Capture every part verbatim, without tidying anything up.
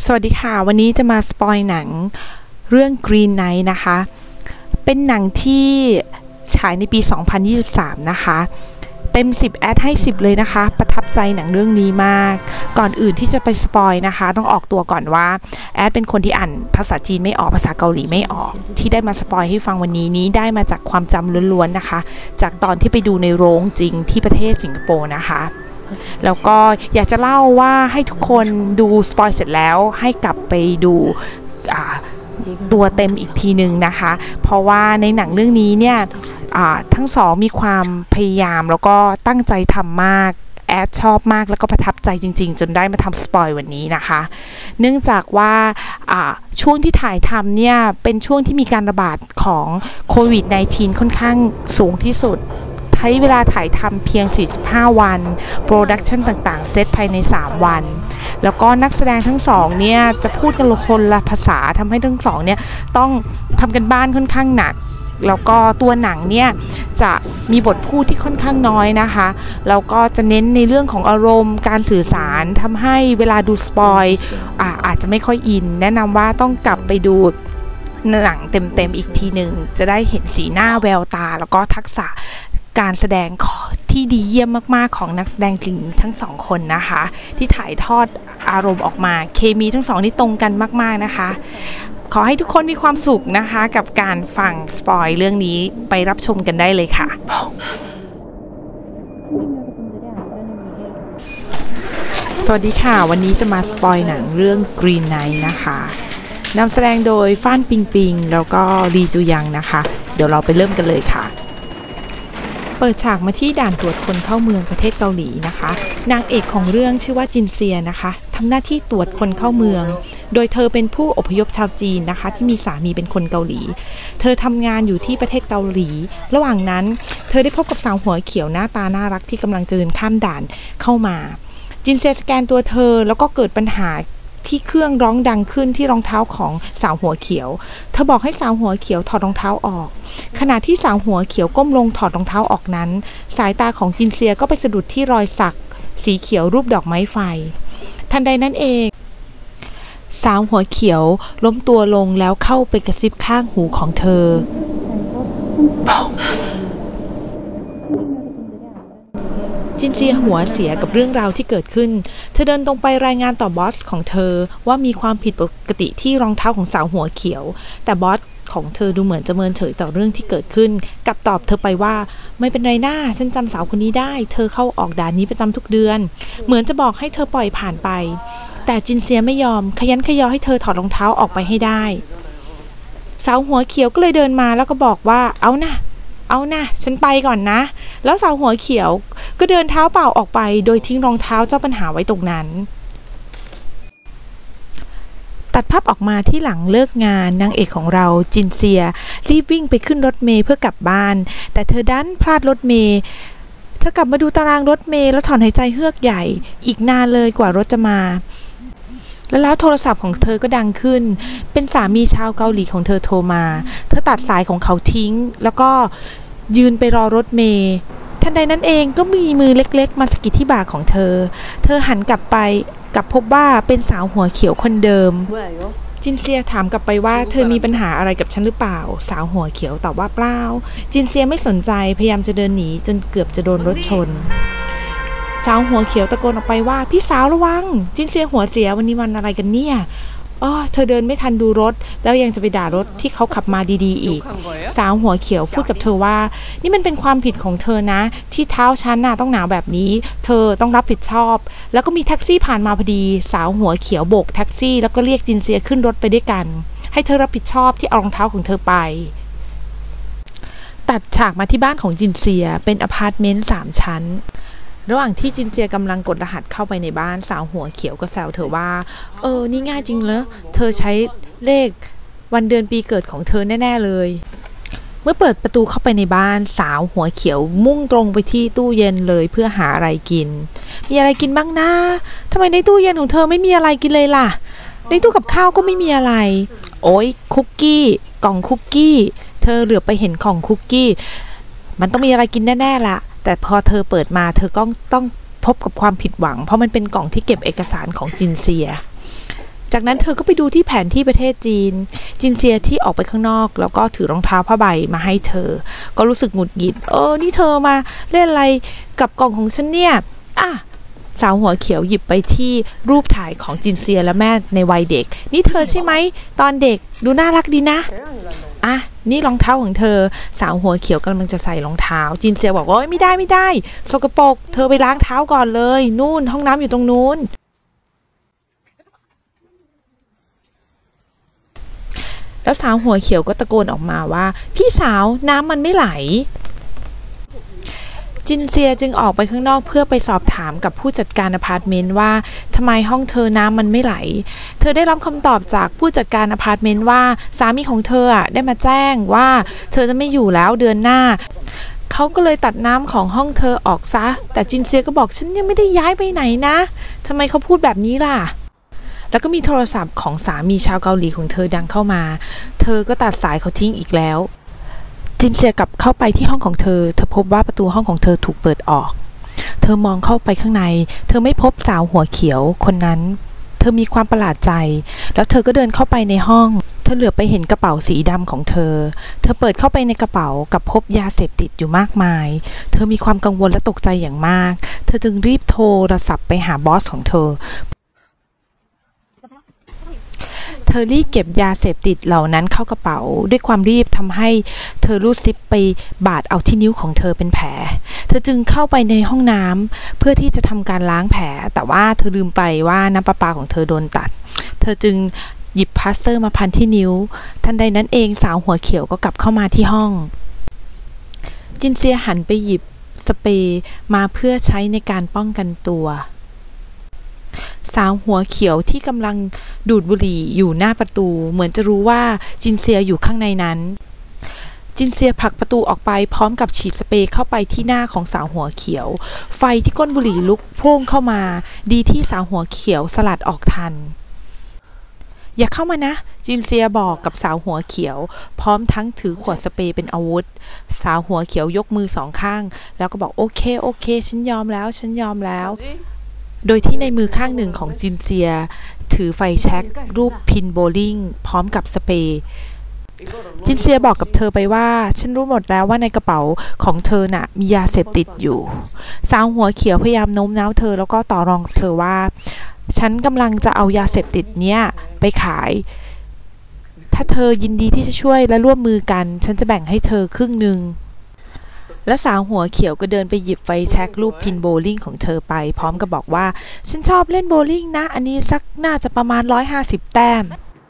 สวัสดีค่ะวันนี้จะมาสปอยหนังเรื่อง Green Knight นะคะเป็นหนังที่ฉายในปีสองพันยี่สิบสามนะคะเต็มสิบแอดให้สิบเลยนะคะประทับใจหนังเรื่องนี้มากก่อนอื่นที่จะไปสปอยนะคะต้องออกตัวก่อนว่าแอดเป็นคนที่อ่านภาษาจีนไม่ออกภาษาเกาหลีไม่ออกที่ได้มาสปอยให้ฟังวันนี้นี้ได้มาจากความจำล้วนๆนะคะจากตอนที่ไปดูในโรงจริงที่ประเทศสิงคโปร์นะคะแล้วก็อยากจะเล่าว่าให้ทุกคนดูสปอยเสร็จแล้วให้กลับไปดูตัวเต็มอีกทีหนึ่งนะคะเพราะว่าในหนังเรื่องนี้เนี่ยทั้งสองมีความพยายามแล้วก็ตั้งใจทำมากแอดชอบมากแล้วก็ประทับใจจริงๆจนได้มาทำสปอยวันนี้นะคะเนื่องจากว่าช่วงที่ถ่ายทำเนี่ยเป็นช่วงที่มีการระบาดของโควิด สิบเก้า ค่อนข้างสูงที่สุดใช้เวลาถ่ายทำเพียงสี่สิบห้าวันโปรดักชันต่างๆเซตภายในสามวันแล้วก็นักแสดงทั้งสองเนี่ยจะพูดกันคนละภาษาทำให้ทั้งสองเนี่ยต้องทำกันบ้านค่อนข้างหนักแล้วก็ตัวหนังเนี่ยจะมีบทพูดที่ค่อนข้างน้อยนะคะแล้วก็จะเน้นในเรื่องของอารมณ์การสื่อสารทำให้เวลาดูสปอยอ่าอาจจะไม่ค่อยอินแนะนำว่าต้องกลับไปดูหนังเต็มๆอีกทีหนึ่งจะได้เห็นสีหน้าแววตาแล้วก็ทักษะการแสดงที่ดีเยี่ยมมากๆของนักแสดงจริงทั้งสองคนนะคะที่ถ่ายทอดอารมณ์ออกมาเคมีทั้งสองนี่ตรงกันมากๆนะคะขอให้ทุกคนมีความสุขนะคะกับการฟังสปอยเรื่องนี้ไปรับชมกันได้เลยค่ะสวัสดีค่ะวันนี้จะมาสปอยหนังเรื่อง Green Knight นะคะนำแสดงโดยฟ่านปิงปิงแล้วก็ลีจูยังนะคะเดี๋ยวเราไปเริ่มกันเลยค่ะเปิดฉากมาที่ด่านตรวจคนเข้าเมืองประเทศเกาหลีนะคะนางเอกของเรื่องชื่อว่าจินเซียนะคะทำหน้าที่ตรวจคนเข้าเมืองโดยเธอเป็นผู้อพยพชาวจีนนะคะที่มีสามีเป็นคนเกาหลีเธอทำงานอยู่ที่ประเทศเกาหลีระหว่างนั้นเธอได้พบกับสาวหัวเขียวหน้าตาน่ารักที่กำลังจะเดินข้ามด่านเข้ามาจินเซียสแกนตัวเธอแล้วก็เกิดปัญหาที่เครื่องร้องดังขึ้นที่รองเท้าของสาวหัวเขียวเธอบอกให้สาวหัวเขียวถอดรองเท้าออกขณะที่สาวหัวเขียวก้มลงถอดรองเท้าออกนั้นสายตาของจินเซียก็ไปสะดุดที่รอยสักสีเขียวรูปดอกไม้ไฟทันใดนั้นเองสาวหัวเขียวล้มตัวลงแล้วเข้าไปกระซิบข้างหูของเธอจินเซียหัวเสียกับเรื่องราวที่เกิดขึ้นเธอเดินตรงไปรายงานต่อบอสของเธอว่ามีความผิดปกติที่รองเท้าของสาวหัวเขียวแต่บอสของเธอดูเหมือนจะเมินเฉยต่อเรื่องที่เกิดขึ้นกลับตอบเธอไปว่าไม่เป็นไรหน้าฉันจำสาวคนนี้ได้เธอเข้าออกด่านนี้ประจำทุกเดือนเหมือนจะบอกให้เธอปล่อยผ่านไปแต่จินเซียไม่ยอมขยันขยอให้เธอถอดรองเท้าออกไปให้ได้สาวหัวเขียวก็เลยเดินมาแล้วก็บอกว่าเอานะเอานะฉันไปก่อนนะแล้วสาวหัวเขียวก็เดินเท้าเปล่าออกไปโดยทิ้งรองเท้าเจ้าปัญหาไว้ตรงนั้นตัดภาพออกมาที่หลังเลิกงานนางเอกของเราจินเซียรีบวิ่งไปขึ้นรถเมล์เพื่อกลับบ้านแต่เธอดันพลาดรถเมล์เธอกลับมาดูตารางรถเมล์แล้วถอนหายใจเฮือกใหญ่อีกนานเลยกว่ารถจะมาแล้วแล้วโทรศัพท์ของเธอก็ดังขึ้นเป็นสามีชาวเกาหลีของเธอโทรมาเธอตัดสายของเขาทิ้งแล้วก็ยืนไปรอรถเมล์ทันใดนั้นเองก็มีมือเล็กๆมาสะกิดที่บ่าของเธอเธอหันกลับไปกลับพบว่าเป็นสาวหัวเขียวคนเดิมจินเซียถามกลับไปว่าเธอมีปัญหาอะไรกับฉันหรือเปล่าสาวหัวเขียวตอบว่าเปล่าจินเซียไม่สนใจพยายามจะเดินหนีจนเกือบจะโดนรถชนสาวหัวเขียวตะโกนออกไปว่าพี่สาวระวังจินเซียหัวเสียวันนี้วันอะไรกันเนี่ยอ๋อเธอเดินไม่ทันดูรถแล้วยังจะไปด่ารถที่เขาขับมาดีๆอีกสาวหัวเขียวพูดกับเธอว่านี่มันเป็นความผิดของเธอนะที่เท้าฉันน่ะต้องหนาวแบบนี้เธอต้องรับผิดชอบแล้วก็มีแท็กซี่ผ่านมาพอดีสาวหัวเขียวโบกแท็กซี่แล้วก็เรียกจินเซียขึ้นรถไปด้วยกันให้เธอรับผิดชอบที่เอารองเท้าของเธอไปตัดฉากมาที่บ้านของจินเซียเป็นอพาร์ตเมนต์สามชั้นระหว่างที่จินเจียกำลังกดรหัสเข้าไปในบ้านสาวหัวเขียวก็แซวเธอว่าเออนี่ง่ายจริงเหรอเธอใช้เลขวันเดือนปีเกิดของเธอแน่ๆเลยเมื่อเปิดประตูเข้าไปในบ้านสาวหัวเขียวมุ่งตรงไปที่ตู้เย็นเลยเพื่อหาอะไรกินมีอะไรกินบ้างนะทำไมในตู้เย็นของเธอไม่มีอะไรกินเลยล่ะในตู้กับข้าวก็ไม่มีอะไรโอ้ยคุกกี้กล่องคุกกี้เธอเหลือบไปเห็นของคุกกี้มันต้องมีอะไรกินแน่ๆล่ะแต่พอเธอเปิดมาเธอก็ต้องพบกับความผิดหวังเพราะมันเป็นกล่องที่เก็บเอกสารของจินเซียจากนั้นเธอก็ไปดูที่แผนที่ประเทศจีนจินเซียที่ออกไปข้างนอกแล้วก็ถือรองเท้าผ้าใบมาให้เธอก็รู้สึกหงุดหงิดเออนี่เธอมาเล่นอะไรกับกล่องของฉันเนี่ยอ่ะสาวหัวเขียวหยิบไปที่รูปถ่ายของจินเซียและแม่ในวัยเด็กนี่เธอใช่ไหมตอนเด็กดูน่ารักดีนะอ่ะนี่รองเท้าของเธอสาวหัวเขียวกำลังจะใส่รองเท้าจินเซียบอกว่าไม่ได้ไม่ได้สกปรกเธอไปล้างเท้าก่อนเลยนู่นห้องน้ำอยู่ตรงนู้นแล้วสาวหัวเขียวก็ตะโกนออกมาว่าพี่สาวน้ำมันไม่ไหลจินเซียจึงออกไปข้างนอกเพื่อไปสอบถามกับผู้จัดการอพาร์ตเมนต์ว่าทำไมห้องเธอน้ำมันไม่ไหลเธอได้รับคำตอบจากผู้จัดการอพาร์ตเมนต์ว่าสามีของเธอได้มาแจ้งว่าเธอจะไม่อยู่แล้วเดือนหน้าเขาก็เลยตัดน้ำของห้องเธอออกซะแต่จินเซียก็บอกฉันยังไม่ได้ย้ายไปไหนนะทำไมเขาพูดแบบนี้ล่ะแล้วก็มีโทรศัพท์ของสามีชาวเกาหลีของเธอดังเข้ามาเธอก็ตัดสายเขาทิ้งอีกแล้วจินเซียกลับเข้าไปที่ห้องของเธอเธอพบว่าประตูห้องของเธอถูกเปิดออกเธอมองเข้าไปข้างในเธอไม่พบสาวหัวเขียวคนนั้นเธอมีความประหลาดใจแล้วเธอก็เดินเข้าไปในห้องเธอเหลือไปเห็นกระเป๋าสีดำของเธอเธอเปิดเข้าไปในกระเป๋ากับพบยาเสพติดอยู่มากมายเธอมีความกังวลและตกใจอย่างมากเธอจึงรีบโทรศัพท์ไปหาบอสของเธอเธอรีบเก็บยาเสพติดเหล่านั้นเข้ากระเป๋าด้วยความรีบทำให้เธอรูดซิปไปบาดเอาที่นิ้วของเธอเป็นแผลเธอจึงเข้าไปในห้องน้ำเพื่อที่จะทำการล้างแผลแต่ว่าเธอลืมไปว่าน้ำประปาของเธอโดนตัดเธอจึงหยิบพลาสเตอร์มาพันที่นิ้วทันใดนั้นเองสาวหัวเขียวก็กลับเข้ามาที่ห้องจินเซียหันไปหยิบสเปรย์มาเพื่อใช้ในการป้องกันตัวสาวหัวเขียวที่กำลังดูดบุหรี่อยู่หน้าประตูเหมือนจะรู้ว่าจินเซียอยู่ข้างในนั้นจินเซียผลักประตูออกไปพร้อมกับฉีดสเปรย์เข้าไปที่หน้าของสาวหัวเขียวไฟที่ก้นบุหรี่ลุกพุ่งเข้ามาดีที่สาวหัวเขียวสลัดออกทันอย่าเข้ามานะจินเซียบอกกับสาวหัวเขียวพร้อมทั้งถือขวดสเปรย์เป็นอาวุธสาวหัวเขียวยกมือสองข้างแล้วก็บอกโอเคโอเคฉันยอมแล้วฉันยอมแล้วโดยที่ในมือข้างหนึ่งของจินเซียถือไฟแช็กรูปพินโบลิ่งพร้อมกับสเปรย์จินเซียบอกกับเธอไปว่าฉันรู้หมดแล้วว่าในกระเป๋าของเธอน่ะมียาเสพติดอยู่สาวหัวเขียวพยายามโน้มน้าวเธอแล้วก็ต่อรองเธอว่าฉันกำลังจะเอายาเสพติดเนี้ยไปขายถ้าเธอยินดีที่จะช่วยและร่วมมือกันฉันจะแบ่งให้เธอครึ่งหนึ่งแล้วสาวหัวเขียวก็เดินไปหยิบไฟแช็กรูปพินโบลิ่งของเธอไปพร้อมกับบอกว่าฉันชอบเล่นโบลิ่งนะอันนี้สักน่าจะประมาณหนึ่งร้อยห้าสิบแต้ม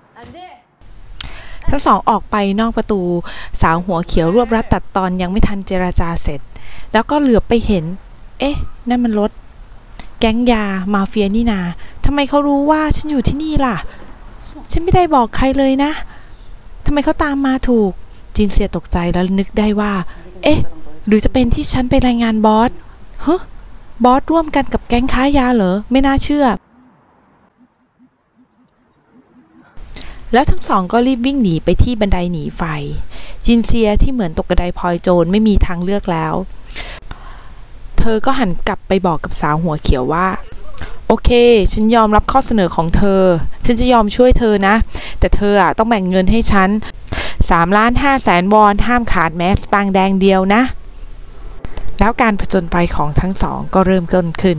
ทั้งสองออกไปนอกประตูสาวหัวเขียวรวบรัดตัดตอนยังไม่ทันเจรจาเสร็จแล้วก็เหลือบไปเห็นเอ๊ะนั่นมันรถแก๊งยามาเฟียนี่นาทำไมเขารู้ว่าฉันอยู่ที่นี่ล่ะฉันไม่ได้บอกใครเลยนะทำไมเขาตามมาถูกจินเซียตกใจแล้วนึกได้ว่าเอ๊ะหรือจะเป็นที่ฉันไปรายงานบอสฮะบอสร่วมกันกับแก๊งค้ายาเหรอไม่น่าเชื่อแล้วทั้งสองก็รีบวิ่งหนีไปที่บันไดหนีไฟจินเซียที่เหมือนตกกระไดพลอยโจรไม่มีทางเลือกแล้วเธอก็หันกลับไปบอกกับสาวหัวเขียวว่าโอเคฉันยอมรับข้อเสนอของเธอฉันจะยอมช่วยเธอนะแต่เธออ่ะต้องแบ่งเงินให้ฉันสามล้านห้าแสนวอนห้ามขาดแม้สตางค์แดงเดียวนะแล้วการผจญภัยของทั้งสองก็เริ่มต้นขึ้น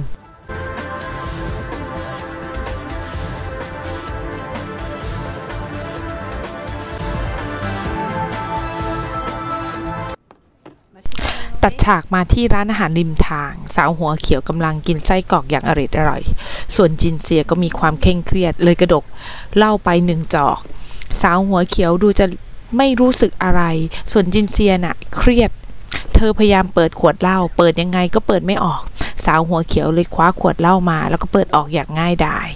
ตัดฉากมาที่ร้านอาหารริมทางสาวหัวเขียวกำลังกินไส้กรอกอย่างอร่อยอร่อยส่วนจินเซียก็มีความเคร่งเครียดเลยกระดกเหล้าไปหนึ่งจอกสาวหัวเขียวดูจะไม่รู้สึกอะไรส่วนจินเซียน่ะเครียดเธอพยายามเปิดขวดเหล้าเปิดยังไงก็เปิดไม่ออกสาวหัวเขียวเลยคว้าขวดเหล้ามาแล้วก็เปิดออกอย่างง่ายดาย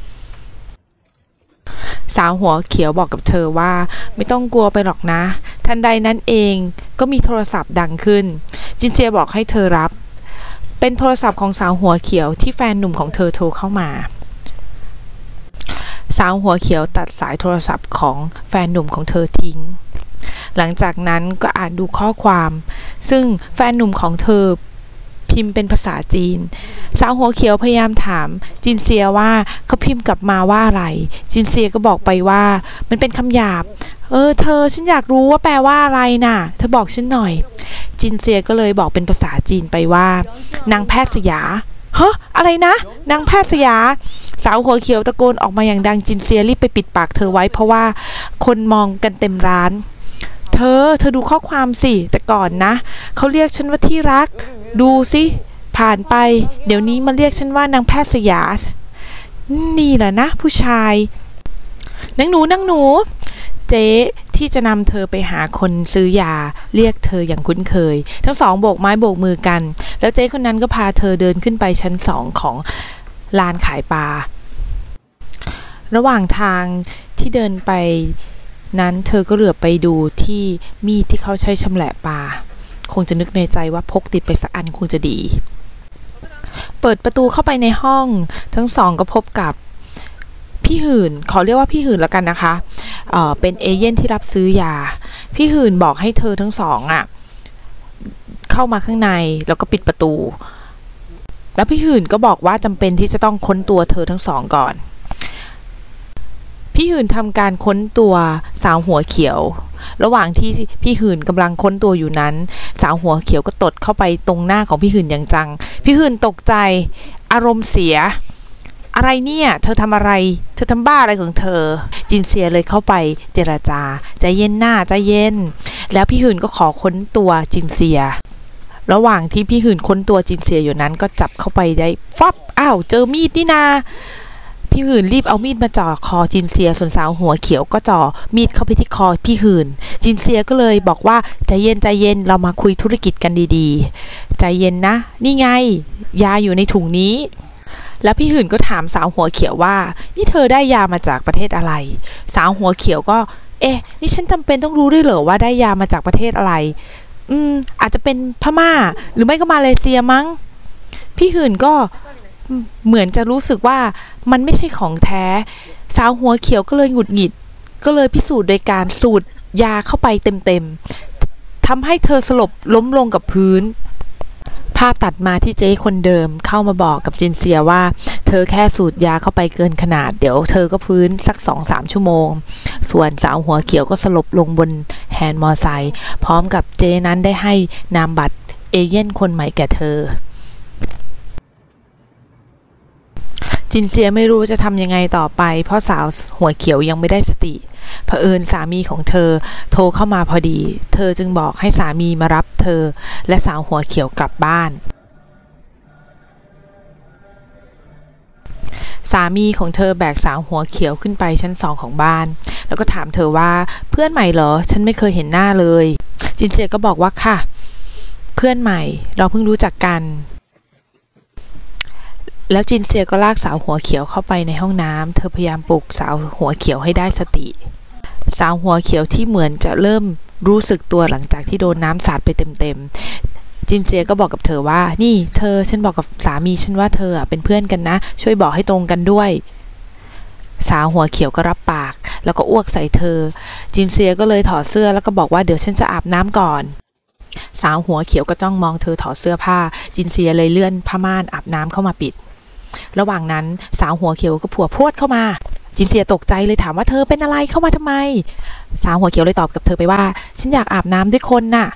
สาวหัวเขียวบอกกับเธอว่าไม่ต้องกลัวไปหรอกนะทันใดนั้นเองก็มีโทรศัพท์ดังขึ้นจินเซียบอกให้เธอรับเป็นโทรศัพท์ของสาวหัวเขียวที่แฟนหนุ่มของเธอโทรเข้ามาสาวหัวเขียวตัดสายโทรศัพท์ของแฟนหนุ่มของเธอทิ้งหลังจากนั้นก็อ่านดูข้อความซึ่งแฟนหนุ่มของเธอพิพิมพ์เป็นภาษาจีนสาวหัวเขียวพยายามถามจินเซียว่าเขาพิมพ์กลับมาว่าอะไรจินเซียก็บอกไปว่ามันเป็นคำหยาบเออเธอฉันอยากรู้ว่าแปลว่าอะไรน่ะเธอบอกฉันหน่อยจินเซียก็เลยบอกเป็นภาษาจีนไปว่านางแพทย์สยาเฮ้ออะไรนะนางแพทย์สยาสาวหัวเขียวตะโกนออกมาอย่างดังจินเซียรีบไปปิดปากเธอไว้เพราะว่าคนมองกันเต็มร้านเธอเธอดูข้อความสิแต่ก่อนนะเขาเรียกฉันว่าที่รักดูสิผ่านไปเดี๋ยวนี้มาเรียกฉันว่านางแพทย์สยานี่แหละนะผู้ชายนางหนูนางหนูเจ๊ที่จะนำเธอไปหาคนซื้อยาเรียกเธออย่างคุ้นเคยทั้งสองโบกไม้โบกมือกันแล้วเจ๊คนนั้นก็พาเธอเดินขึ้นไปชั้นสองของลานขายปลาระหว่างทางที่เดินไปนั้นเธอก็เหลือบไปดูที่มีดที่เขาใช้ชำแหละปลาคงจะนึกในใจว่าพกติดไปสักอันคงจะดีเปิดประตูเข้าไปในห้องทั้งสองก็พบกับพี่หื่นขอเรียกว่าพี่หื่นแล้วกันนะคะเอ่อเป็นเอเย่นที่รับซื้อยาพี่หื่นบอกให้เธอทั้งสองอ่ะเข้ามาข้างในแล้วก็ปิดประตูแล้วพี่หื่นก็บอกว่าจำเป็นที่จะต้องค้นตัวเธอทั้งสองก่อนพี่หื่นทำการค้นตัวสาวหัวเขียวระหว่างที่พี่หื่นกำลังค้นตัวอยู่นั้นสาวหัวเขียวก็ตดเข้าไปตรงหน้าของพี่หื่นอย่างจังพี่หื่นตกใจอารมณ์เสียอะไรเนี่ยเธอทำอะไรเธอทำบ้าอะไรของเธอจินเซียเลยเข้าไปเจรจาใจเย็นหน้าใจเย็นแล้วพี่หื่นก็ขอค้นตัวจินเซียระหว่างที่พี่หื่นค้นตัวจินเซียอยู่นั้นก็จับเข้าไปได้ฟับอ้าวเจอมีดนี่นาพี่หื่นรีบเอามีดมาจ่อคอจินเซียส่วนสาวหัวเขียวก็จ่อมีดเข้าไปที่คอพี่หื่นจินเซียก็เลยบอกว่าใจเย็นใจเย็นเรามาคุยธุรกิจกันดีๆใจเย็นนะนี่ไงยาอยู่ในถุงนี้แล้วพี่หื่นก็ถามสาวหัวเขียวว่านี่เธอได้ยามาจากประเทศอะไรสาวหัวเขียวก็เอ๊ะนี่ฉันจำเป็นต้องรู้ด้วยเหรอว่าได้ยามาจากประเทศอะไรอืมอาจจะเป็นพม่าหรือไม่ก็มาเลเซียมั้งพี่หื่นก็เหมือนจะรู้สึกว่ามันไม่ใช่ของแท้สาวหัวเขียวก็เลยหงุดหงิดก็เลยพิสูจน์โดยการสูดยาเข้าไปเต็มๆทำให้เธอสลบล้มลงกับพื้นภาพตัดมาที่เจ๊คนเดิมเข้ามาบอกกับจินเซียว่าเธอแค่สูดยาเข้าไปเกินขนาดเดี๋ยวเธอก็พื้นสัก สองถึงสาม ชั่วโมงส่วนสาวหัวเขียวก็สลบลงบนแฮนด์มอไซค์พร้อมกับเจ๊นั้นได้ให้นามบัตรเอเย่นคนใหม่แก่เธอจินเซียไม่รู้จะทำยังไงต่อไปเพราะสาวหัวเขียวยังไม่ได้สติเผอิญสามีของเธอโทรเข้ามาพอดีเธอจึงบอกให้สามีมารับเธอและสาวหัวเขียวกลับบ้านสามีของเธอแบกสาวหัวเขียวขึ้นไปชั้นสองของบ้านแล้วก็ถามเธอว่าเพื่อนใหม่เหรอฉันไม่เคยเห็นหน้าเลยจินเซียก็บอกว่าค่ะเพื่อนใหม่เราเพิ่งรู้จักกันแล้วจินเซียก็ลากสาวหัวเขียวเข้าไปในห้องน้ำเธอพยายามปลุกสาวหัวเขียวให้ได้สติสาวหัวเขียวที่เหมือนจะเริ่มรู้สึกตัวหลังจากที่โดนน้ำสาดไปเต็มๆจินเซียก็บอกกับเธอว่านี่เธอฉันบอกกับสามีฉันว่าเธอเป็นเพื่อนกันนะช่วยบอกให้ตรงกันด้วยสาวหัวเขียวก็รับปากแล้วก็อ้วกใส่เธอจินเซียก็เลยถอดเสื้อแล้วก็บอกว่าเดี๋ยวฉันจะอาบน้ำก่อนสาวหัวเขียวก็จ้องมองเธอถอดเสื้อผ้าจินเซียเลยเลื่อนผ้าม่านอาบน้ำเข้ามาปิดระหว่างนั้นสาวหัวเขียวก็ผัวพรวดเข้ามาจินเซียตกใจเลยถามว่าเธอเป็นอะไรเข้ามาทำไมสาวหัวเขียวเลยตอบกับเธอไปว่าฉันอยากอาบน้ำด้วยคนน่ะ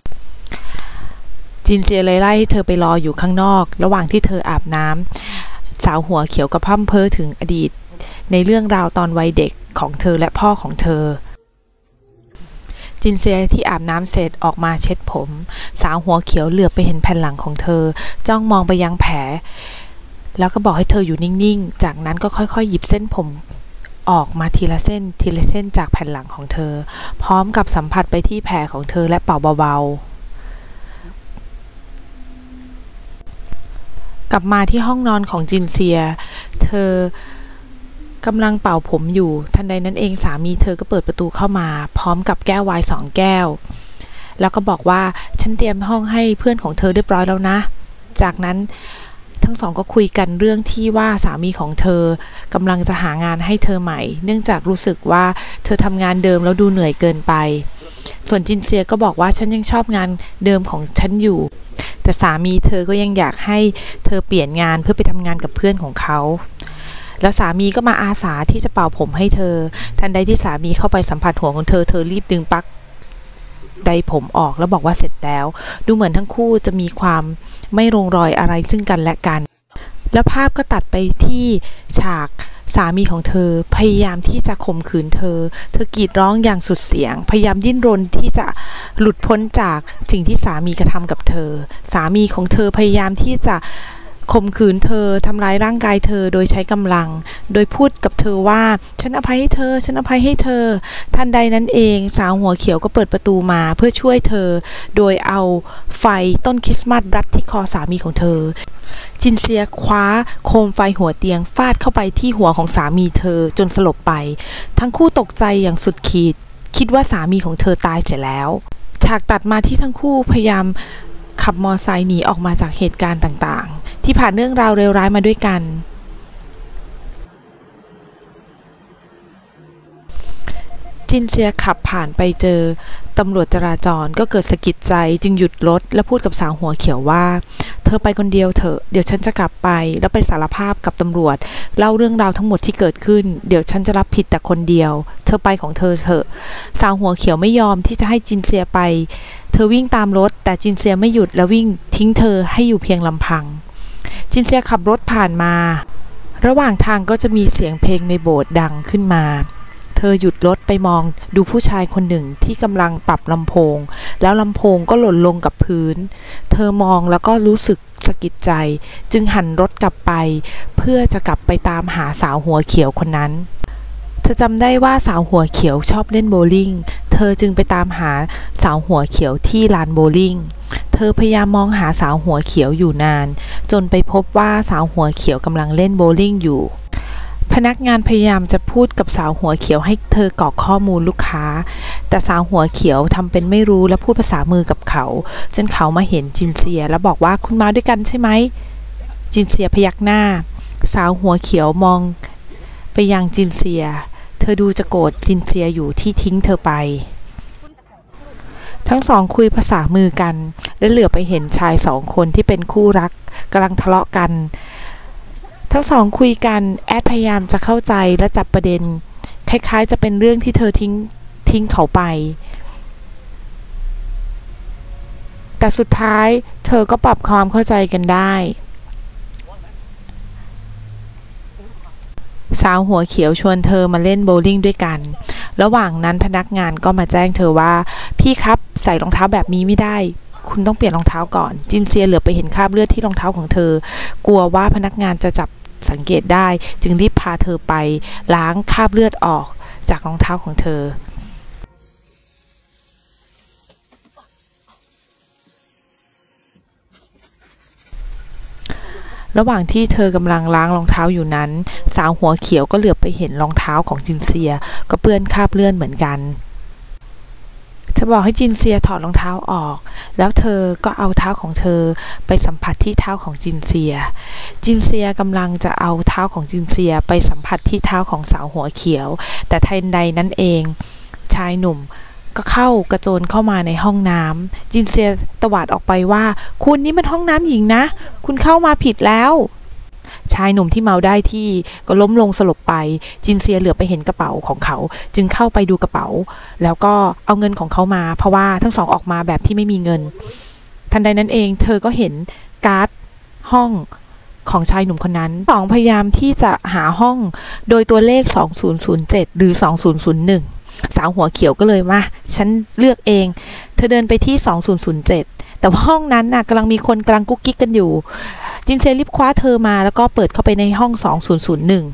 จินเซียเลยไล่ให้เธอไปรออยู่ข้างนอกระหว่างที่เธออาบน้ำสาวหัวเขียวก็พร่ำเพ้อถึงอดีตในเรื่องราวตอนวัยเด็กของเธอและพ่อของเธอจินเซียที่อาบน้ำเสร็จออกมาเช็ดผมสาวหัวเขียวเหลือบไปเห็นแผ่นหลังของเธอจ้องมองไปยังแผลแล้วก็บอกให้เธออยู่นิ่งๆจากนั้นก็ค่อยๆหยิบเส้นผมออกมาทีละเส้นทีละเส้นจากแผ่นหลังของเธอพร้อมกับสัมผัสไปที่แผลของเธอและเป่าเบาๆกลับมาที่ห้องนอนของจินเซียเธอกำลังเป่าผมอยู่ทันใดนั้นเองสามีเธอก็เปิดประตูเข้ามาพร้อมกับแก้วไวน์สองแก้วแล้วก็บอกว่าฉันเตรียมห้องให้เพื่อนของเธอเรียบร้อยแล้วนะจากนั้นทั้งสองก็คุยกันเรื่องที่ว่าสามีของเธอกำลังจะหางานให้เธอใหม่เนื่องจากรู้สึกว่าเธอทำงานเดิมแล้วดูเหนื่อยเกินไปส่วนจินเซียก็บอกว่าฉันยังชอบงานเดิมของฉันอยู่แต่สามีเธอก็ยังอยากให้เธอเปลี่ยนงานเพื่อไปทำงานกับเพื่อนของเขาแล้วสามีก็มาอาสาที่จะเป่าผมให้เธอทันใดที่สามีเข้าไปสัมผัสหัวของเธอเธอรีบดึงปลั๊กไดผมออกแล้วบอกว่าเสร็จแล้วดูเหมือนทั้งคู่จะมีความไม่ลงรอยอะไรซึ่งกันและกันแล้วภาพก็ตัดไปที่ฉากสามีของเธอพยายามที่จะข่มขืนเธอเธอกรีดร้องอย่างสุดเสียงพยายามดิ้นรนที่จะหลุดพ้นจากสิ่งที่สามีกระทำกับเธอสามีของเธอพยายามที่จะข่มขืนเธอทำร้ายร่างกายเธอโดยใช้กำลังโดยพูดกับเธอว่าฉันอภัยให้เธอฉันอภัยให้เธอทันใดนั้นเองสาวหัวเขียวก็เปิดประตูมาเพื่อช่วยเธอโดยเอาไฟต้นคริสต์มาสรัดที่คอสามีของเธอจินเซียคว้าโคมไฟหัวเตียงฟาดเข้าไปที่หัวของสามีเธอจนสลบไปทั้งคู่ตกใจอย่างสุดขีดคิดว่าสามีของเธอตายเสียแล้วฉากตัดมาที่ทั้งคู่พยายามขับมอไซค์หนีออกมาจากเหตุการณ์ต่างๆที่ผ่านเรื่องราวเลวร้ายมาด้วยกันจินเซียขับผ่านไปเจอตำรวจจราจรก็เกิดสะกิดใจจึงหยุดรถและพูดกับสาวหัวเขียวว่าเธอไปคนเดียวเถอะเดี๋ยวฉันจะกลับไปแล้วไปสารภาพกับตำรวจเล่าเรื่องราวทั้งหมดที่เกิดขึ้นเดี๋ยวฉันจะรับผิดแต่คนเดียวเธอไปของเธอเถอะสาวหัวเขียวไม่ยอมที่จะให้จินเซียไปเธอวิ่งตามรถแต่จินเซียไม่หยุดและวิ่งทิ้งเธอให้อยู่เพียงลำพังจินเซียขับรถผ่านมาระหว่างทางก็จะมีเสียงเพลงในโบสถ์ดังขึ้นมาเธอหยุดรถไปมองดูผู้ชายคนหนึ่งที่กำลังปรับลำโพงแล้วลำโพงก็หล่นลงกับพื้นเธอมองแล้วก็รู้สึกสะกิดใจจึงหันรถกลับไปเพื่อจะกลับไปตามหาสาวหัวเขียวคนนั้นเธอจำได้ว่าสาวหัวเขียวชอบเล่นโบว์ลิ่งเธอจึงไปตามหาสาวหัวเขียวที่ลานโบว์ลิ่งเธอพยายามมองหาสาวหัวเขียวอยู่นานจนไปพบว่าสาวหัวเขียวกำลังเล่นโบว์ลิ่งอยู่พนักงานพยายามจะพูดกับสาวหัวเขียวให้เธอกรอกข้อมูลลูกค้าแต่สาวหัวเขียวทำเป็นไม่รู้และพูดภาษามือกับเขาจนเขามาเห็นจินเซียแล้วบอกว่าคุณมาด้วยกันใช่ไหมจินเซียพยักหน้าสาวหัวเขียวมองไปยังจินเซียเธอดูจะโกรธจินเซียอยู่ที่ทิ้งเธอไปทั้งสองคุยภาษามือกันและเหลือไปเห็นชายสองคนที่เป็นคู่รักกำลังทะเลาะกันทั้งสองคุยกันแอดพยายามจะเข้าใจและจับประเด็นคล้ายๆจะเป็นเรื่องที่เธอทิ้งทิ้งเขาไปแต่สุดท้ายเธอก็ปรับความเข้าใจกันได้สาวหัวเขียวชวนเธอมาเล่นโบว์ลิ่งด้วยกันระหว่างนั้นพนักงานก็มาแจ้งเธอว่าพี่ครับใส่รองเท้าแบบนี้ไม่ได้คุณต้องเปลี่ยนรองเท้าก่อนจินเซียเหลือไปเห็นคราบเลือดที่รองเท้าของเธอกลัวว่าพนักงานจะจับสังเกตได้จึงรีบพาเธอไปล้างคราบเลือดออกจากรองเท้าของเธอระหว่างที่เธอกำลังล้างรองเท้าอยู่นั้นสาวหัวเขียวก็เหลือบไปเห็นรองเท้าของจินเซียก็เปื้อนคราบเลือดเหมือนกันเธอบอกให้จินเซียถอดรองเท้าออกแล้วเธอก็เอาเท้าของเธอไปสัมผัสที่เท้าของจินเซียจินเซียกำลังจะเอาเท้าของจินเซียไปสัมผัสที่เท้าของสาวหัวเขียวแต่ทันใดนั้นเองชายหนุ่มก็เข้ากระโจนเข้ามาในห้องน้ำจินเซียตวาดออกไปว่าคุณนี่มันห้องน้ำหญิงนะคุณเข้ามาผิดแล้วชายหนุ่มที่เมาได้ที่ก็ล้มลงสลบไปจินเซียเหลือไปเห็นกระเป๋าของเขาจึงเข้าไปดูกระเป๋าแล้วก็เอาเงินของเขามาเพราะว่าทั้งสองออกมาแบบที่ไม่มีเงินทันใดนั้นเองเธอก็เห็นการ์ดห้องของชายหนุ่มคนนั้นสองพยายามที่จะหาห้องโดยตัวเลขสองศูนย์ศูนย์เจ็ดหรือสองศูนย์ศูนย์หนึ่งสาวหัวเขียวก็เลยมาฉันเลือกเองเธอเดินไปที่สองศูนย์ศูนย์เจ็ดแต่ว่าห้องนั้นน่ะกำลังมีคนกำลังกุ๊กกิ๊กกันอยู่จินเซียรีบคว้าเธอมาแล้วก็เปิดเข้าไปในห้องสองศูนย์ศูนย์หนึ่ง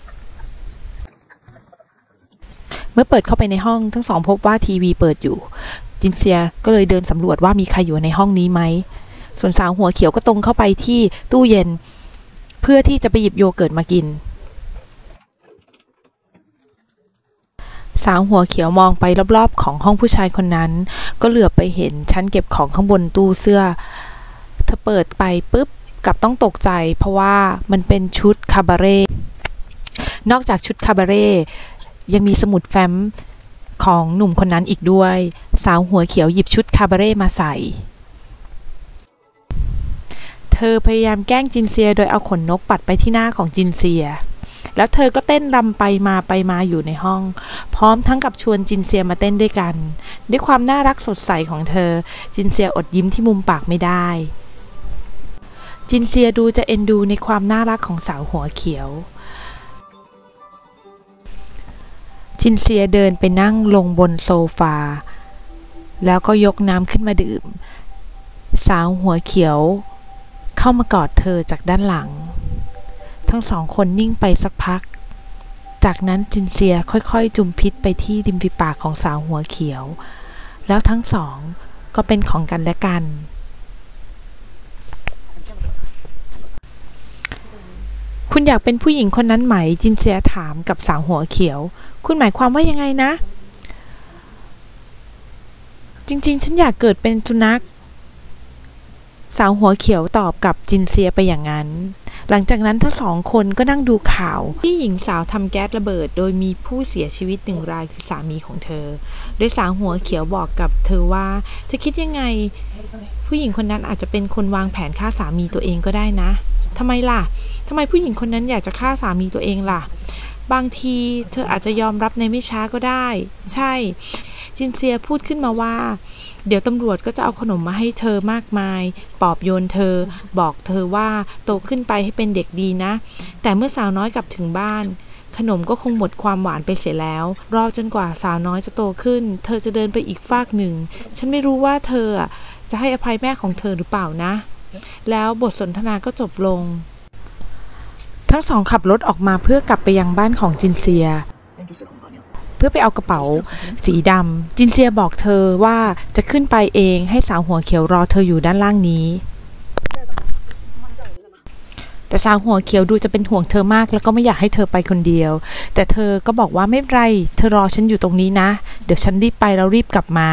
เมื่อเปิดเข้าไปในห้องทั้งสองพบว่าทีวีเปิดอยู่จินเซียก็เลยเดินสำรวจว่ามีใครอยู่ในห้องนี้ไหมส่วนสาวหัวเขียวก็ตรงเข้าไปที่ตู้เย็นเพื่อที่จะไปหยิบโยเกิร์ตมากินสาวหัวเขียวมองไปรอบๆของห้องผู้ชายคนนั้นก็เหลือบไปเห็นชั้นเก็บของข้างบนตู้เสื้อเธอเปิดไปปุ๊บกลับต้องตกใจเพราะว่ามันเป็นชุดคาบาเร่นอกจากชุดคาบาเร่ยังมีสมุดแฟ้มของหนุ่มคนนั้นอีกด้วยสาวหัวเขียวหยิบชุดคาบาเร่มาใส่ธอพยายามแกล้งจินเซียโดยเอาขนนกปัดไปที่หน้าของจินเซียแล้วเธอก็เต้นรำไปมาไปมาอยู่ในห้องพร้อมทั้งกับชวนจินเซียมาเต้นด้วยกันด้วยความน่ารักสดใสของเธอจินเซียอดยิ้มที่มุมปากไม่ได้จินเซียดูจะเอ็นดูในความน่ารักของสาวหัวเขียวจินเซียเดินไปนั่งลงบนโซฟาแล้วก็ยกน้ำขึ้นมาดื่มสาวหัวเขียวเข้ามากอดเธอจากด้านหลังทั้งสองคนนิ่งไปสักพักจากนั้นจินเซียค่อยๆจุมพิษไปที่ริมฝีปากของสาวหัวเขียวแล้วทั้งสองก็เป็นของกันและกันคุณอยากเป็นผู้หญิงคนนั้นไหมจินเซียถามกับสาวหัวเขียวคุณหมายความว่ายังไงนะจริงๆฉันอยากเกิดเป็นสุนัขสาวหัวเขียวตอบกับจินเซียไปอย่างนั้นหลังจากนั้นทั้งสองคนก็นั่งดูข่าวที่หญิงสาวทำแก๊สระเบิดโดยมีผู้เสียชีวิตหนึ่งรายคือสามีของเธอโดยสาวหัวเขียวบอกกับเธอว่าเธอคิดยังไงผู้หญิงคนนั้นอาจจะเป็นคนวางแผนฆ่าสามีตัวเองก็ได้นะทำไมล่ะทำไมผู้หญิงคนนั้นอยากจะฆ่าสามีตัวเองล่ะบางทีเธออาจจะยอมรับในไม่ช้าก็ได้ใช่จินเซียพูดขึ้นมาว่าเดี๋ยวตำรวจก็จะเอาขนมมาให้เธอมากมายปลอบโยนเธอบอกเธอว่าโตขึ้นไปให้เป็นเด็กดีนะแต่เมื่อสาวน้อยกลับถึงบ้านขนมก็คงหมดความหวานไปเสียแล้วรอจนกว่าสาวน้อยจะโตขึ้นเธอจะเดินไปอีกฟากหนึ่งฉันไม่รู้ว่าเธอจะให้อภัยแม่ของเธอหรือเปล่านะแล้วบทสนทนาก็จบลงทั้งสองขับรถออกมาเพื่อกลับไปยังบ้านของจินเซียเพื่อไปเอากระเป๋าสีดำจินเซียบอกเธอว่าจะขึ้นไปเองให้สาวหัวเขียวรอเธออยู่ด้านล่างนี้แต่สาวหัวเขียวดูจะเป็นห่วงเธอมากแล้วก็ไม่อยากให้เธอไปคนเดียวแต่เธอก็บอกว่าไม่เป็นไรเธอรอฉันอยู่ตรงนี้นะเดี๋ยวฉันรีบไปแล้วรีบกลับมา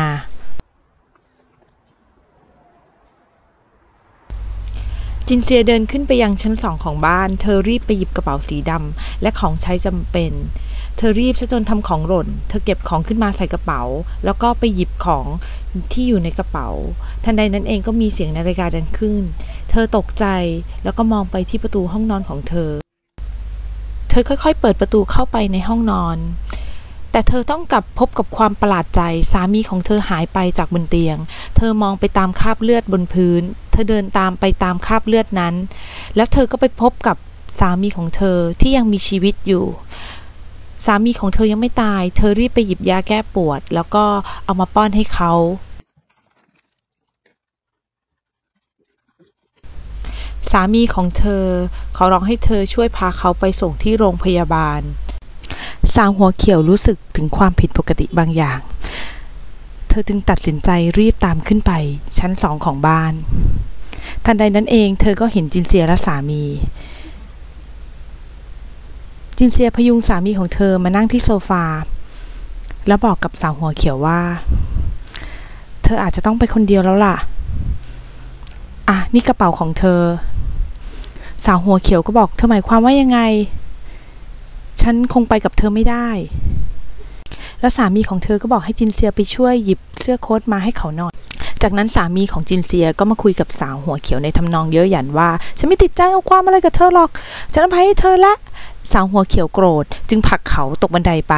จินเซียเดินขึ้นไปยังชั้นสองของบ้านเธอรีบไปหยิบกระเป๋าสีดำและของใช้จำเป็นเธอรีบซะจนทำของหล่นเธอเก็บของขึ้นมาใส่กระเป๋าแล้วก็ไปหยิบของที่อยู่ในกระเป๋าทันใดนั้นเองก็มีเสียงนาฬิกาดังขึ้นเธอตกใจแล้วก็มองไปที่ประตูห้องนอนของเธอเธอค่อยๆเปิดประตูเข้าไปในห้องนอนแต่เธอต้องกลับพบกับความประหลาดใจสามีของเธอหายไปจากบนเตียงเธอมองไปตามคราบเลือดบนพื้นเธอเดินตามไปตามคราบเลือดนั้นแล้วเธอก็ไปพบกับสามีของเธอที่ยังมีชีวิตอยู่สามีของเธอยังไม่ตายเธอรีบไปหยิบยาแก้ปวดแล้วก็เอามาป้อนให้เขาสามีของเธอขอร้องให้เธอช่วยพาเขาไปส่งที่โรงพยาบาลสาวหัวเขียวรู้สึกถึงความผิดปกติบางอย่างเธอจึงตัดสินใจรีบตามขึ้นไปชั้นสองของบ้านทันใดนั้นเองเธอก็เห็นจินเซียและสามีจินเซียพยุงสามีของเธอมานั่งที่โซฟาแล้วบอกกับสาวหัวเขียวว่าเธออาจจะต้องไปคนเดียวแล้วล่ะอ่ะนี่กระเป๋าของเธอสาวหัวเขียวก็บอกเธอหมายความว่ายังไงฉันคงไปกับเธอไม่ได้แล้วสามีของเธอก็บอกให้จินเซียไปช่วยหยิบเสื้อโค้ทมาให้เขาหน่อยจากนั้นสามีของจินเซียก็มาคุยกับสาวหัวเขียวในทำนองเย้ยหยันว่าฉันไม่ติดใจเอาความอะไรกับเธอหรอกฉันอภัยให้เธอละสาวหัวเขียวโกรธจึงผลักเขาตกบันไดไป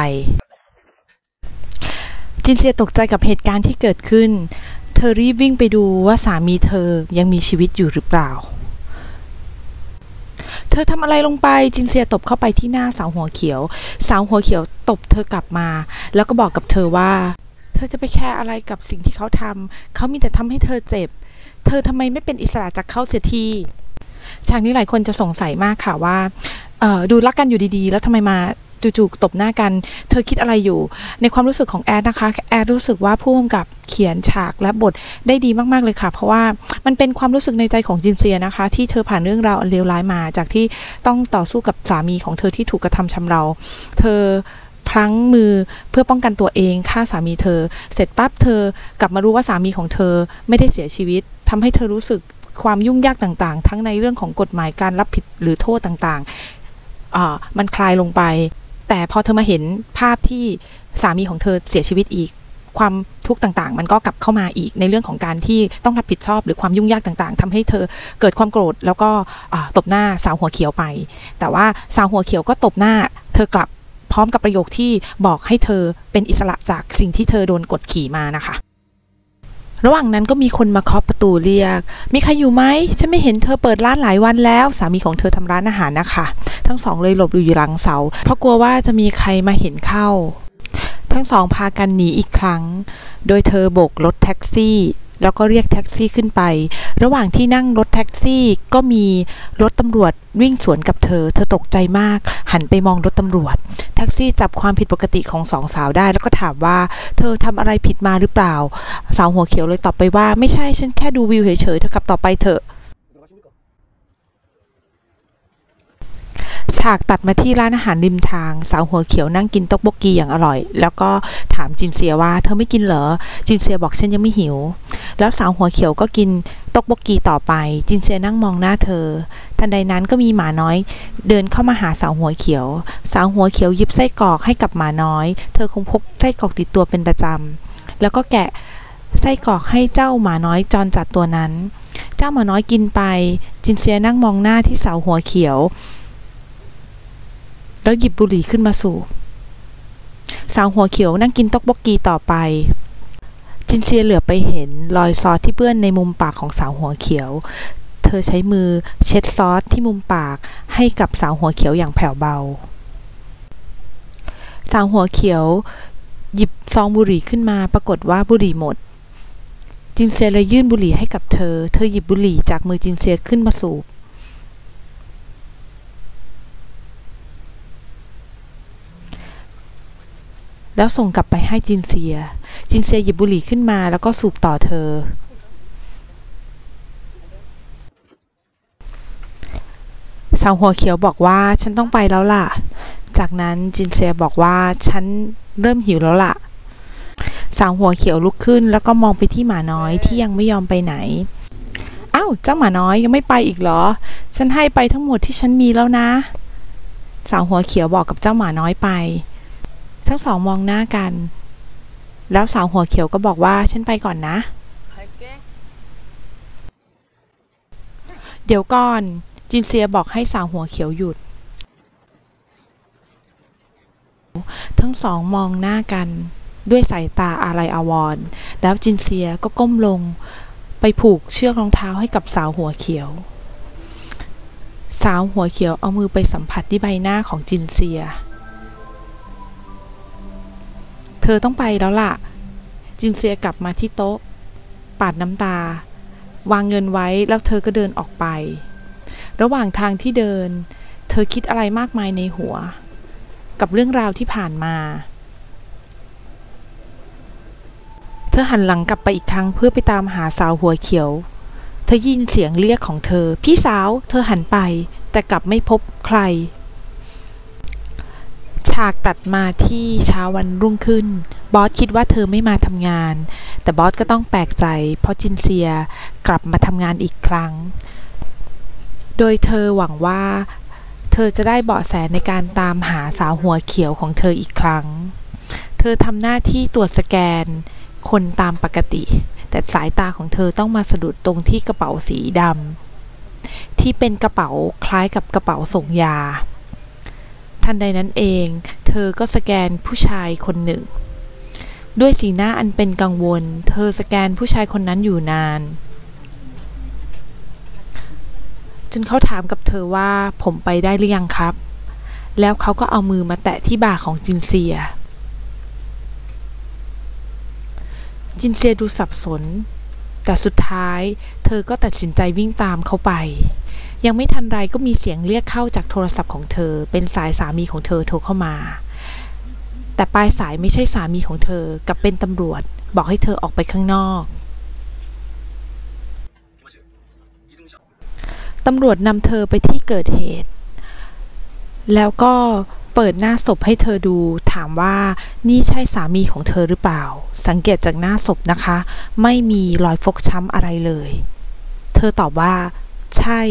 จินเซียตกใจกับเหตุการณ์ที่เกิดขึ้นเธอรีบวิ่งไปดูว่าสามีเธอยังมีชีวิตอยู่หรือเปล่าเธอทำอะไรลงไปจินเซียตบเข้าไปที่หน้าสาวหัวเขียวสาวหัวเขียวตบเธอกลับมาแล้วก็บอกกับเธอว่าเธอจะไปแคร์อะไรกับสิ่งที่เขาทำเขามีแต่ทำให้เธอเจ็บเธอทำไมไม่เป็นอิสระจากเขาเสียทีฉากนี้หลายคนจะสงสัยมากค่ะว่าเอ่อดูรักกันอยู่ดีๆแล้วทำไมมาจู่ๆตบหน้ากันเธอคิดอะไรอยู่ในความรู้สึกของแอดนะคะแอดรู้สึกว่าผู้กำกับเขียนฉากและบทได้ดีมากๆเลยค่ะเพราะว่ามันเป็นความรู้สึกในใจของจินเซียนะคะที่เธอผ่านเรื่องราวอันเลวร้ายมาจากที่ต้องต่อสู้กับสามีของเธอที่ถูกกระทำชำเราเธอพลั้งมือเพื่อป้องกันตัวเองฆ่าสามีเธอเสร็จปั๊บเธอกลับมารู้ว่าสามีของเธอไม่ได้เสียชีวิตทำให้เธอรู้สึกความยุ่งยากต่างๆทั้งในเรื่องของกฎหมายการรับผิดหรือโทษต่างๆอ่ามันคลายลงไปแต่พอเธอมาเห็นภาพที่สามีของเธอเสียชีวิตอีกความทุกข์ต่างๆมันก็กลับเข้ามาอีกในเรื่องของการที่ต้องรับผิดชอบหรือความยุ่งยากต่างๆทำให้เธอเกิดความโกรธแล้วก็ตบหน้าสาวหัวเขียวไปแต่ว่าสาวหัวเขียวก็ตบหน้าเธอกลับพร้อมกับประโยคที่บอกให้เธอเป็นอิสระจากสิ่งที่เธอโดนกดขี่มานะคะระหว่างนั้นก็มีคนมาเคาะประตูเรียกมีใครอยู่ไหมฉันไม่เห็นเธอเปิดร้านหลายวันแล้วสามีของเธอทำร้านอาหารนะคะทั้งสองเลยหลบอยู่หลังเสาเพราะกลัวว่าจะมีใครมาเห็นเข้าทั้งสองพากันหนีอีกครั้งโดยเธอโบกรถแท็กซี่แล้วก็เรียกแท็กซี่ขึ้นไประหว่างที่นั่งรถแท็กซี่ก็มีรถตำรวจวิ่งสวนกับเธอเธอตกใจมากหันไปมองรถตำรวจแท็กซี่จับความผิดปกติของสองสาวได้แล้วก็ถามว่าเธอทำอะไรผิดมาหรือเปล่าสาวหัวเขียวเลยตอบไปว่าไม่ใช่ฉันแค่ดูวิวเฉยๆเธอขับต่อไปเถอะฉากตัดมาที่ร้านอาหารริมทางสาวหัวเขียวนั่งกินต๊อกบกกีอย่างอร่อยแล้วก็ถามจินเซียว่าเธอไม่กินเหรอจินเซียบอกฉันยังไม่หิวแล้วสาวหัวเขียวก็กินต๊อกบกกีต่อไปจินเซียนั่งมองหน้าเธอทันใดนั้นก็มีหมาน้อยเดินเข้ามาหาสาวหัวเขียวสาวหัวเขียวหยิบไส้กรอกให้กับหมาน้อยเธอคงพกไส้กรอกติดตัวเป็นประจำแล้วก็แกะไส้กรอกให้เจ้าหมาน้อยจรจัดตัวนั้นเจ้าหมาน้อยกินไปจินเซียนั่งมองหน้าที่สาวหัวเขียวแล้วหยิบบุหรี่ขึ้นมาสูบสาวหัวเขียวนั่งกินต๊อกบกกีต่อไปจินเซียเหลือไปเห็นรอยซอสที่เปื้อนในมุมปากของสาวหัวเขียวเธอใช้มือเช็ดซอสที่มุมปากให้กับสาวหัวเขียวอย่างแผ่วเบาสาวหัวเขียวหยิบซองบุหรี่ขึ้นมาปรากฏว่าบุหรี่หมดจินเซียเลยยื่นบุหรี่ให้กับเธอเธอหยิบบุหรี่จากมือจินเซียขึ้นมาสูบแล้วส่งกลับไปให้จินเซียจินเซียหยิบบุหรี่ขึ้นมาแล้วก็สูบต่อเธอสาวหัวเขียวบอกว่าฉันต้องไปแล้วล่ะจากนั้นจินเซียบอกว่าฉันเริ่มหิวแล้วล่ะสาวหัวเขียวลุกขึ้นแล้วก็มองไปที่หมาน้อยที่ยังไม่ยอมไปไหนอ้าวเจ้าหมาน้อยยังไม่ไปอีกเหรอฉันให้ไปทั้งหมดที่ฉันมีแล้วนะสาวหัวเขียวบอกกับเจ้าหมาน้อยไปทั้งสองมองหน้ากันแล้วสาวหัวเขียวก็บอกว่าฉันไปก่อนนะเดี๋ยวก่อนจินเซียบอกให้สาวหัวเขียวหยุดทั้งสองมองหน้ากันด้วยสายตาอาลัยอาวรณ์แล้วจินเซียก็ก้มลงไปผูกเชือกรองเท้าให้กับสาวหัวเขียวสาวหัวเขียวเอามือไปสัมผัสที่ใบหน้าของจินเซียเธอต้องไปแล้วล่ะจินเซียกลับมาที่โต๊ะปาดน้ำตาวางเงินไว้แล้วเธอก็เดินออกไประหว่างทางที่เดินเธอคิดอะไรมากมายในหัวกับเรื่องราวที่ผ่านมาเธอหันหลังกลับไปอีกครั้งเพื่อไปตามหาสาวหัวเขียวเธอยินเสียงเรียกของเธอพี่สาวเธอหันไปแต่กลับไม่พบใครฉากตัดมาที่เช้าวันรุ่งขึ้นบอสคิดว่าเธอไม่มาทำงานแต่บอสก็ต้องแปลกใจเพราะจินเซียกลับมาทำงานอีกครั้งโดยเธอหวังว่าเธอจะได้เบาะแสในการตามหาสาวหัวเขียวของเธออีกครั้งเธอทำหน้าที่ตรวจสแกนคนตามปกติแต่สายตาของเธอต้องมาสะดุดตรงที่กระเป๋าสีดำที่เป็นกระเป๋าคล้ายกับกระเป๋าส่งยาทันใดนั้นเองเธอก็สแกนผู้ชายคนหนึ่งด้วยสีหน้าอันเป็นกังวลเธอสแกนผู้ชายคนนั้นอยู่นานจนเขาถามกับเธอว่าผมไปได้หรือยังครับแล้วเขาก็เอามือมาแตะที่บ่าของจินเซียจินเซียดูสับสนแต่สุดท้ายเธอก็ตัดสินใจวิ่งตามเขาไปยังไม่ทันไรก็มีเสียงเรียกเข้าจากโทรศัพท์ของเธอเป็นสายสามีของเธอโทรเข้ามาแต่ปลายสายไม่ใช่สามีของเธอกลับเป็นตำรวจบอกให้เธอออกไปข้างนอกตำรวจนำเธอไปที่เกิดเหตุแล้วก็เปิดหน้าศพให้เธอดูถามว่านี่ใช่สามีของเธอหรือเปล่าสังเกตจากหน้าศพนะคะไม่มีรอยฟกช้ำอะไรเลยเธอตอบว่าใช่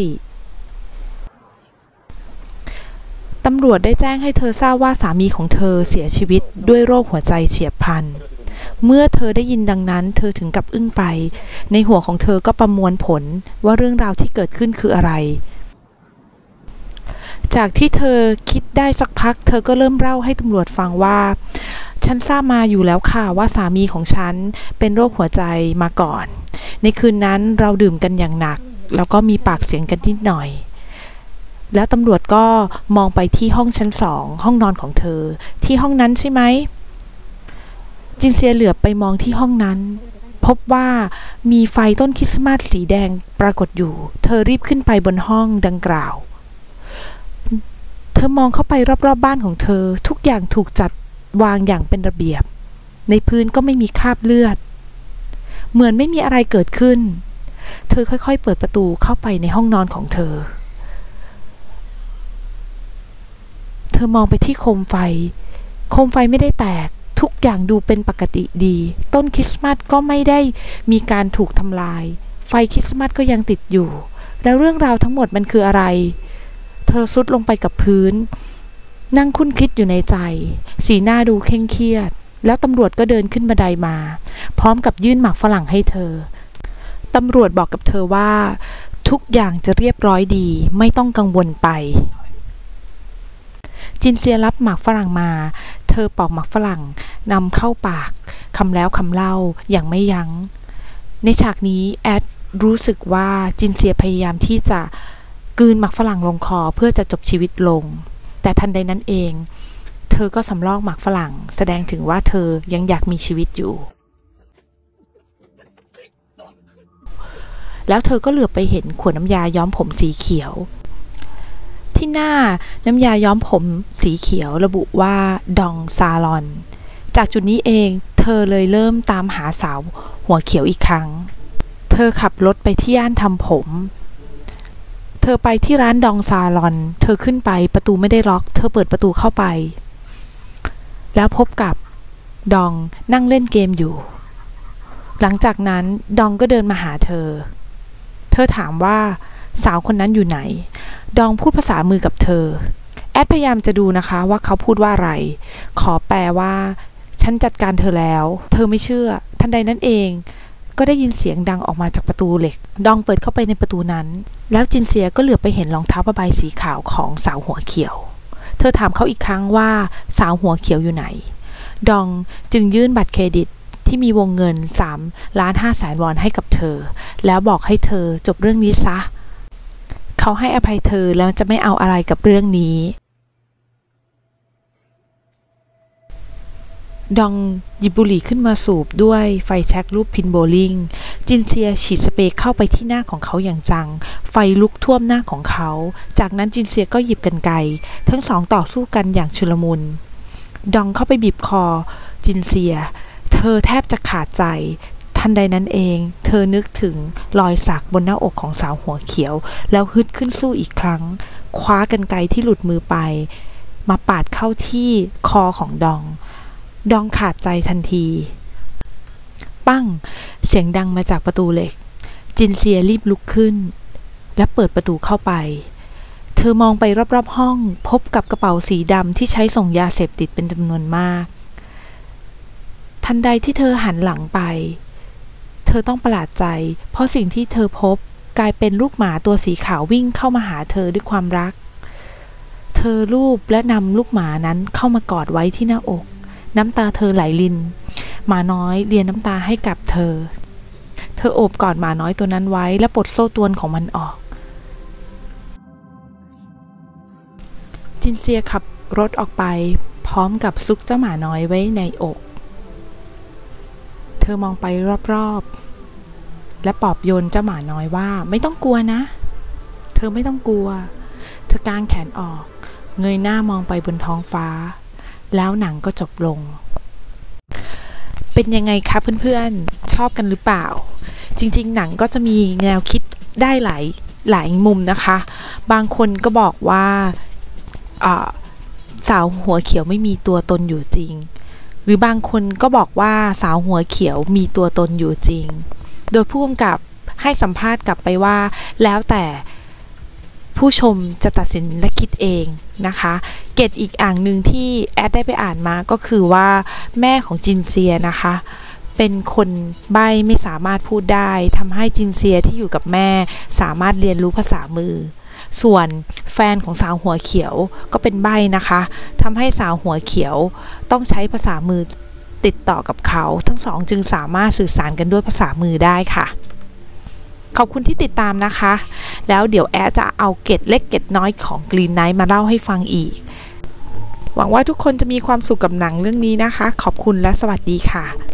ตำรวจได้แจ้งให้เธอทราบว่าสามีของเธอเสียชีวิตด้วยโรคหัวใจเฉียบพลันเมื่อเธอได้ยินดังนั้นเธอถึงกับอึ้งไปในหัวของเธอก็ประมวลผลว่าเรื่องราวที่เกิดขึ้นคืออะไรจากที่เธอคิดได้สักพักเธอก็เริ่มเล่าให้ตำรวจฟังว่าฉันทราบมาอยู่แล้วค่ะว่าสามีของฉันเป็นโรคหัวใจมาก่อนในคืนนั้นเราดื่มกันอย่างหนักแล้วก็มีปากเสียงกันนิดหน่อยแล้วตำรวจก็มองไปที่ห้องชั้นสองห้องนอนของเธอที่ห้องนั้นใช่ไหมจินเซียเหลือบไปมองที่ห้องนั้นพบว่ามีไฟต้นคริสต์มาสสีแดงปรากฏอยู่เธอรีบขึ้นไปบนห้องดังกล่าวเธอมองเข้าไปรอบๆ บ, บ้านของเธอทุกอย่างถูกจัดวางอย่างเป็นระเบียบในพื้นก็ไม่มีคราบเลือดเหมือนไม่มีอะไรเกิดขึ้นเธอค่อยๆเปิดประตูเข้าไปในห้องนอนของเธอเธอมองไปที่โคมไฟโคมไฟไม่ได้แตกทุกอย่างดูเป็นปกติดีต้นคริสต์มาสก็ไม่ได้มีการถูกทำลายไฟคริสต์มาสก็ยังติดอยู่แล้วเรื่องราวทั้งหมดมันคืออะไรเธอซุดลงไปกับพื้นนั่งคุ้นคิดอยู่ในใจสีหน้าดูเคร่งเครียดแล้วตำรวจก็เดินขึ้นบันไดมาพร้อมกับยื่นหมากฝรั่งให้เธอตำรวจบอกกับเธอว่าทุกอย่างจะเรียบร้อยดีไม่ต้องกังวลไปจินเซียรับหมากฝรั่งมาเธอปอกหมากฝรั่งนำเข้าปากคำแล้วคำเล่าอย่างไม่ยั้งในฉากนี้แอดรู้สึกว่าจินเซียพยายามที่จะกลืนหมากฝรั่งลงคอเพื่อจะจบชีวิตลงแต่ทันใดนั้นเองเธอก็สำลอกหมากฝรั่งแสดงถึงว่าเธอยังอยากมีชีวิตอยู่แล้วเธอก็เหลือบไปเห็นขวดน้ำยาย้อมผมสีเขียวที่หน้าน้ำยาย้อมผมสีเขียวระบุว่าดองซาลอนจากจุดนี้เองเธอเลยเริ่มตามหาสาวหัวเขียวอีกครั้งเธอขับรถไปที่ย่านทำผมเธอไปที่ร้านดองซาลอนเธอขึ้นไปประตูไม่ได้ล็อกเธอเปิดประตูเข้าไปแล้วพบกับดองนั่งเล่นเกมอยู่หลังจากนั้นดองก็เดินมาหาเธอเธอถามว่าสาวคนนั้นอยู่ไหนดองพูดภาษามือกับเธอแอดพยายามจะดูนะคะว่าเขาพูดว่าอะไรขอแปลว่าฉันจัดการเธอแล้วเธอไม่เชื่อทันใดนั้นเองก็ได้ยินเสียงดังออกมาจากประตูเหล็กดองเปิดเข้าไปในประตูนั้นแล้วจินเซียก็เหลือบไปเห็นรองเท้าผ้าใบสีขาวของสาวหัวเขียวเธอถามเขาอีกครั้งว่าสาวหัวเขียวอยู่ไหนดองจึงยื่นบัตรเครดิตที่มีวงเงินสามล้านห้าแสนวอนให้กับเธอแล้วบอกให้เธอจบเรื่องนี้ซะเขาให้อภัยเธอแล้วจะไม่เอาอะไรกับเรื่องนี้ดองหยิบบุหรี่ขึ้นมาสูบด้วยไฟแช็กรูปพินโบลิ่งจินเซียฉีดสเปรย์เข้าไปที่หน้าของเขาอย่างจังไฟลุกท่วมหน้าของเขาจากนั้นจินเซียก็หยิบกรรไกรทั้งสองต่อสู้กันอย่างชุลมุนดองเข้าไปบีบคอจินเซียเธอแทบจะขาดใจทันใดนั้นเองเธอนึกถึงรอยสักบนหน้าอกของสาวหัวเขียวแล้วฮึดขึ้นสู้อีกครั้งคว้ากรรไกรที่หลุดมือไปมาปาดเข้าที่คอของดองดองขาดใจทันทีปั้งเสียงดังมาจากประตูเหล็กจินเซียรีบลุกขึ้นและเปิดประตูเข้าไปเธอมองไปรอบๆห้องพบกับกระเป๋าสีดำที่ใช้ส่งยาเสพติดเป็นจำนวนมากทันใดที่เธอหันหลังไปเธอต้องประหลาดใจเพราะสิ่งที่เธอพบกลายเป็นลูกหมาตัวสีขาววิ่งเข้ามาหาเธอด้วยความรักเธอลูบและนำลูกหมานั้นเข้ามากอดไว้ที่หน้าอกน้ำตาเธอไหลรินหมาน้อยเลียน้ำตาให้กับเธอเธอโอบกอดหมาน้อยตัวนั้นไว้และปลดโซ่ตรวนของมันออกจินเซียขับรถออกไปพร้อมกับซุกเจ้าหมาน้อยไว้ในอกเธอมองไปรอบๆและปลอบโยนเจ้าหมาน้อยว่าไม่ต้องกลัวนะเธอไม่ต้องกลัวเธอกางแขนออกเงยหน้ามองไปบนท้องฟ้าแล้วหนังก็จบลงเป็นยังไงคะเพื่อนๆชอบกันหรือเปล่าจริงๆหนังก็จะมีแนวคิดได้หลายหลายมุมนะคะบางคนก็บอกว่าสาวหัวเขียวไม่มีตัวตนอยู่จริงหรือบางคนก็บอกว่าสาวหัวเขียวมีตัวตนอยู่จริงโดยผู้กำกับให้สัมภาษณ์กลับไปว่าแล้วแต่ผู้ชมจะตัดสินและคิดเองนะคะเกตอีกอ่างหนึ่งที่แอดได้ไปอ่านมาก็คือว่าแม่ของจินเซียนะคะเป็นคนใบ้ไม่สามารถพูดได้ทำให้จินเซียที่อยู่กับแม่สามารถเรียนรู้ภาษามือส่วนแฟนของสาวหัวเขียวก็เป็นใบ้นะคะทำให้สาวหัวเขียวต้องใช้ภาษามือติดต่อกับเขาทั้งสองจึงสามารถสื่อสารกันด้วยภาษามือได้ค่ะขอบคุณที่ติดตามนะคะแล้วเดี๋ยวแอจะเอาเกร็ดเล็กเกร็ดน้อยของ Green Knight มาเล่าให้ฟังอีกหวังว่าทุกคนจะมีความสุขกับหนังเรื่องนี้นะคะขอบคุณและสวัสดีค่ะ